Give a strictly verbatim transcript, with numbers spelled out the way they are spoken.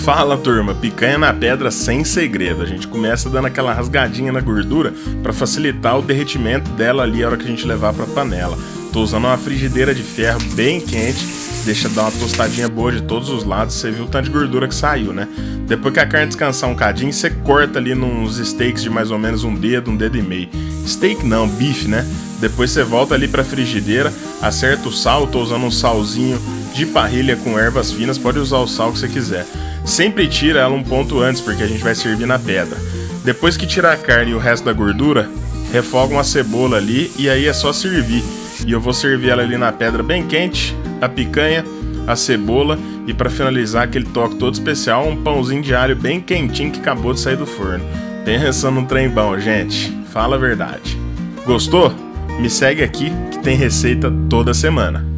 Fala turma, picanha na pedra sem segredo. A gente começa dando aquela rasgadinha na gordura para facilitar o derretimento dela ali a hora que a gente levar para a panela. Tô usando uma frigideira de ferro bem quente, deixa dar uma tostadinha boa de todos os lados. Você viu o tanto de gordura que saiu, né? Depois que a carne descansar um cadinho, você corta ali nos steaks de mais ou menos um dedo, um dedo e meio. Steak não, bife, né? Depois você volta ali para a frigideira, acerta o sal. Tô usando um salzinho de parrilha com ervas finas, pode usar o sal que você quiser. Sempre tira ela um ponto antes, porque a gente vai servir na pedra. Depois que tirar a carne e o resto da gordura, refoga uma cebola ali e aí é só servir. E eu vou servir ela ali na pedra bem quente, a picanha, a cebola e para finalizar aquele toque todo especial, um pãozinho de alho bem quentinho que acabou de sair do forno. Pensando num trem bom, gente, fala a verdade. Gostou? Me segue aqui que tem receita toda semana.